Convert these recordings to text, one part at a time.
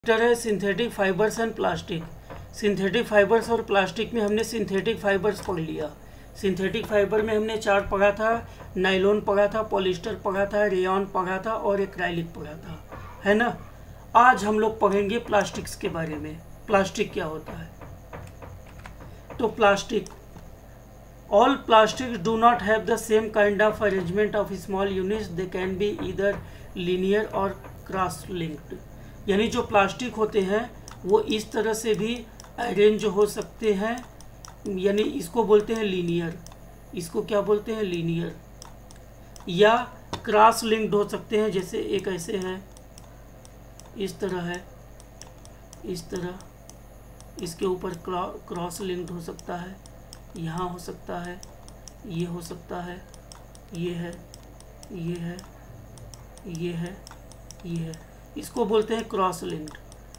Chapter है synthetic fibres and plastic. Synthetic fibres और plastic में हमने सिंथेटिक फाइबर्स पढ़ लिया। सिंथेटिक फाइबर में हमने चार पढ़ा था, नायलॉन पढ़ा था, पॉलिस्टर पढ़ा था, रेयॉन पढ़ा था और एक्राइलिक पढ़ा था, है ना। आज हम लोग पढ़ेंगे प्लास्टिक्स के बारे में। प्लास्टिक क्या होता है? तो plastic, all plastics do not have the same kind of arrangement of small units. They can be either linear or cross linked. यानी जो प्लास्टिक होते हैं वो इस तरह से भी अरेंज हो सकते हैं, यानी इसको बोलते हैं लीनियर, इसको क्या बोलते हैं लीनियर, या क्रॉस लिंक्ड हो सकते हैं। जैसे एक ऐसे है, इस तरह है, इस तरह, इसके ऊपर क्रॉस लिंक्ड हो सकता है, यहाँ हो सकता है, ये हो सकता है, ये है, ये है, ये है, ये है, इसको बोलते हैं क्रॉस लिंक्ड।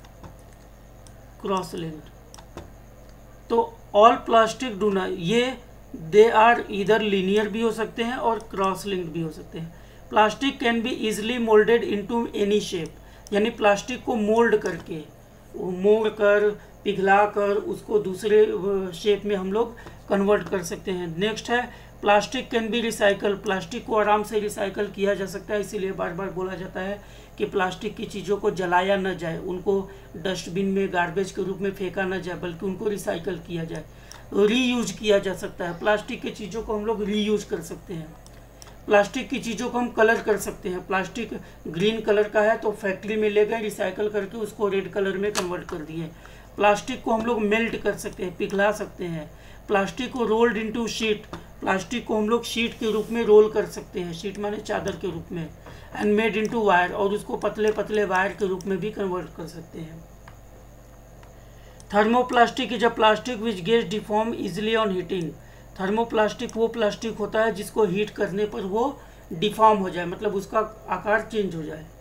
Cross linked. तो ऑल प्लास्टिक डू नॉट, ये दे आर इधर लीनियर भी हो सकते हैं और क्रॉस लिंक्ड भी हो सकते हैं। Plastic can be easily moulded into any shape, यानी प्लास्टिक को मोल्ड करके, मोड़ कर, पिघला कर उसको दूसरे शेप में हम लोग कन्वर्ट कर सकते हैं। नेक्स्ट है plastic can be recycle, plastic को आराम से रिसाइकल किया जा सकता है। इसीलिए बार बार बोला जाता है कि प्लास्टिक की चीज़ों को जलाया न जाए, उनको डस्टबिन में गार्बेज के रूप में फेंका न जाए, बल्कि उनको रिसाइकल किया जाए, रीयूज किया जा सकता है। प्लास्टिक की चीज़ों को हम लोग रीयूज कर सकते हैं। प्लास्टिक की चीज़ों को हम कलर कर सकते हैं। प्लास्टिक ग्रीन कलर का है तो फैक्ट्री में ले गए, रिसाइकल करके उसको रेड कलर में कन्वर्ट कर दिए। प्लास्टिक को हम लोग मेल्ट कर सकते हैं, पिघला सकते हैं। प्लास्टिक को रोल्ड इनटू शीट, प्लास्टिक को हम लोग शीट के रूप में रोल कर सकते हैं, शीट माने चादर के रूप में। एंड मेड इनटू वायर, और उसको पतले पतले वायर के रूप में भी कन्वर्ट कर सकते हैं। Thermoplastic is a plastic which gets deform easily on heating. Thermoplastic वो प्लास्टिक होता है जिसको हीट करने पर वो डिफॉर्म हो जाए, मतलब उसका आकार चेंज हो जाए।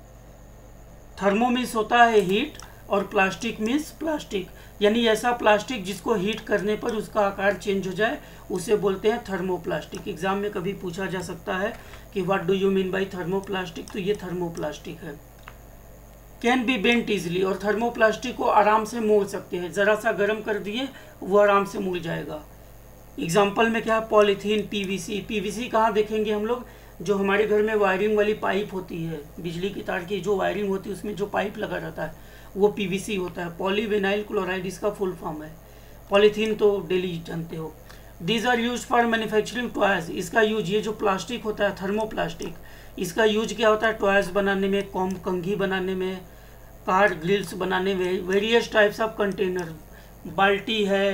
थर्मो मीन्स होता है हीट और प्लास्टिक मीन्स प्लास्टिक, यानी ऐसा प्लास्टिक जिसको हीट करने पर उसका आकार चेंज हो जाए, उसे बोलते हैं थर्मोप्लास्टिक। एग्जाम में कभी पूछा जा सकता है कि what do you mean by thermoplastic, तो ये थर्मोप्लास्टिक है। कैन बी बेंट इजिली, और थर्मोप्लास्टिक को आराम से मोड़ सकते हैं, ज़रा सा गर्म कर दिए वो आराम से मुड़ जाएगा। एग्जाम्पल में क्या है, पॉलीथीन, पीवीसी। पीवीसी कहाँ देखेंगे हम लोग? जो हमारे घर में वायरिंग वाली पाइप होती है, बिजली की तार की जो वायरिंग होती है उसमें जो पाइप लगा रहता है वो पीवीसी होता है। पॉलीविनाइल क्लोराइड इसका फुल फॉर्म है। पॉलीथीन तो डेली जानते हो। These are use for manufacturing toys, इसका यूज, ये जो प्लास्टिक होता है थर्मोप्लास्टिक, इसका यूज क्या होता है? टॉयज बनाने में, कंघी बनाने में, कार ग्रिल्स बनाने में, वेरियस टाइप्स ऑफ कंटेनर, बाल्टी है,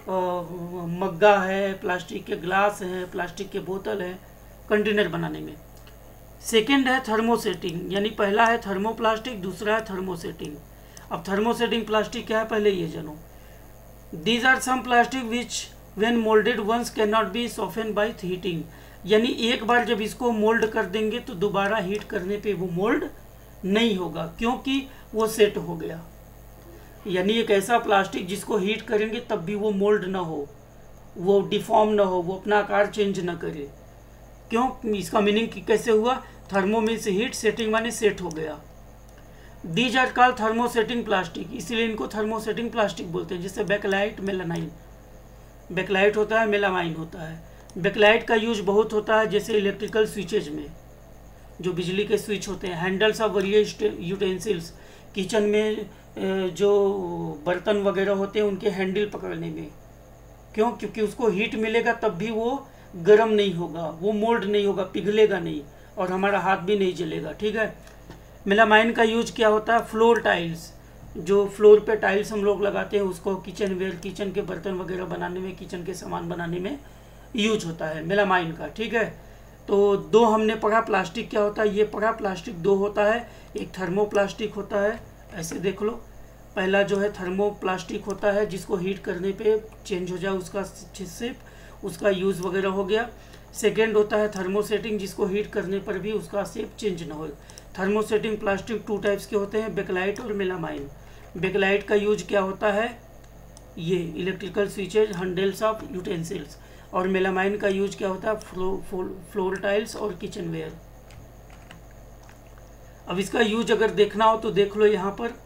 मग्गा है, प्लास्टिक के ग्लास है, प्लास्टिक के बोतल है, कंटेनर बनाने में। सेकेंड है थर्मोसेटिंग, यानी पहला है थर्मोप्लास्टिक, दूसरा है थर्मोसेटिंग। अब थर्मोसेटिंग प्लास्टिक क्या है पहले ये जानो। These are some plastic which when moulded once can not be softened by heating, यानी एक बार जब इसको मोल्ड कर देंगे तो दोबारा हीट करने पे वो मोल्ड नहीं होगा, क्योंकि वो सेट हो गया। यानी एक ऐसा प्लास्टिक जिसको हीट करेंगे तब भी वो मोल्ड ना हो, वो डिफॉर्म ना हो, वो अपना आकार चेंज ना करे। क्यों? इसका मीनिंग कैसे हुआ? थर्मो मीन्स हीट, सेटिंग माने सेट हो गया। These are called thermosetting plastic, इसलिए इनको थर्मोसेटिंग प्लास्टिक बोलते हैं। जैसे बैकलाइट, मेलामाइन, बैकलाइट होता है, मेलामाइन होता है। बैकलाइट का यूज बहुत होता है जैसे इलेक्ट्रिकल स्विचेज में, जो बिजली के स्विच होते हैं। Handles of various utensils, kitchen में जो बर्तन वगैरह होते हैं उनके हैंडल पकड़ने में। क्यों? क्योंकि उसको हीट मिलेगा तब भी वो गर्म नहीं होगा, वो मोल्ड नहीं होगा, पिघलेगा नहीं, और हमारा हाथ भी नहीं जलेगा। ठीक है। मेलामाइन का यूज क्या होता है? फ्लोर टाइल्स, जो फ्लोर पे टाइल्स हम लोग लगाते हैं उसको किचन वेयर, किचन के बर्तन वगैरह बनाने में, किचन के सामान बनाने में यूज होता है मेलामाइन का। ठीक है। तो दो हमने पढ़ा प्लास्टिक क्या होता है, ये पढ़ा। प्लास्टिक दो होता है, एक थर्मोप्लास्टिक होता है, ऐसे देख लो। पहला जो है थर्मोप्लास्टिक होता है जिसको हीट करने पे चेंज हो जाए उसका शेप, उसका यूज़ वगैरह हो गया। सेकेंड होता है थर्मोसेटिंग, जिसको हीट करने पर भी उसका शेप चेंज ना हो। थर्मोसेटिंग प्लास्टिक टू टाइप्स के होते हैं, बेकलाइट और मेलामाइन। बेकलाइट का यूज क्या होता है? ये electrical switches, handles of utensils. और मेलामाइन का यूज क्या होता है? फ्लोर टाइल्स और किचन वेयर। अब इसका यूज अगर देखना हो तो देख लो यहाँ पर,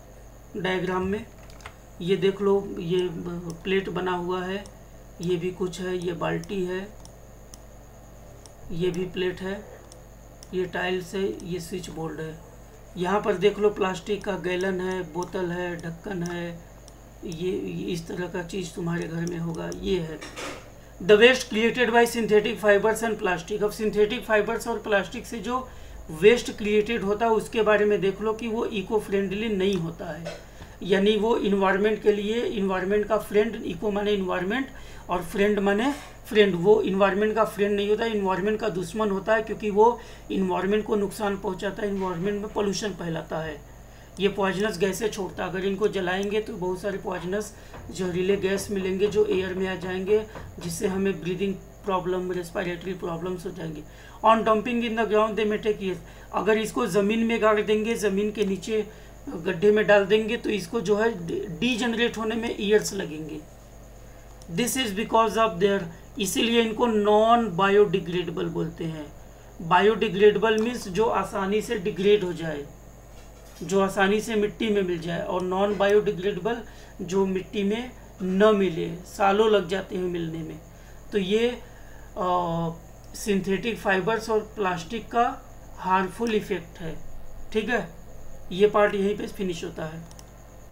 डायग्राम में। ये देख लो, ये प्लेट बना हुआ है, ये भी कुछ है, ये बाल्टी है, ये भी प्लेट है, ये टाइल्स है, ये स्विच बोर्ड है। यहाँ पर देख लो प्लास्टिक का गैलन है, बोतल है, ढक्कन है, ये इस तरह का चीज़ तुम्हारे घर में होगा। ये है the waste created by synthetic fibres and plastic. अब सिंथेटिक फाइबर्स और प्लास्टिक से जो वेस्ट क्रिएटेड होता है उसके बारे में देख लो कि वो इको फ्रेंडली नहीं होता है, यानी वो इन्वायरमेंट के लिए, इन्वायरमेंट का फ्रेंड, इको माने इन्वायरमेंट और फ्रेंड माने फ्रेंड, वो इन्वायरमेंट का फ्रेंड नहीं होता, इन्वायरमेंट का दुश्मन होता है, क्योंकि वो इन्वायरमेंट को नुकसान पहुंचाता है, इन्वायरमेंट में पोल्यूशन फैलाता है, ये पॉइजनस गैसें छोड़ता है। अगर इनको जलाएंगे तो बहुत सारे पॉइजनस जहरीले गैस मिलेंगे जो एयर में आ जाएंगे, जिससे हमें ब्रीदिंग प्रॉब्लम, रेस्पिरेटरी प्रॉब्लम्स हो जाएंगी। On dumping in the ground they may take years. अगर इसको ज़मीन में गाड़ देंगे, ज़मीन के नीचे गड्ढे में डाल देंगे तो इसको जो है डीजनरेट होने में ईयर्स लगेंगे। This is because of their, इसीलिए इनको नॉन बायोडिग्रेडेबल बोलते हैं। बायोडिग्रेडेबल मीन्स जो आसानी से डिग्रेड हो जाए, जो आसानी से मिट्टी में मिल जाए, और नॉन बायोडिग्रेडेबल जो मिट्टी में न मिले, सालों लग जाते हैं मिलने में। तो ये सिंथेटिक फाइबर्स और प्लास्टिक का हार्मफुल इफेक्ट है। ठीक है, ये पार्ट यहीं पे फिनिश होता है।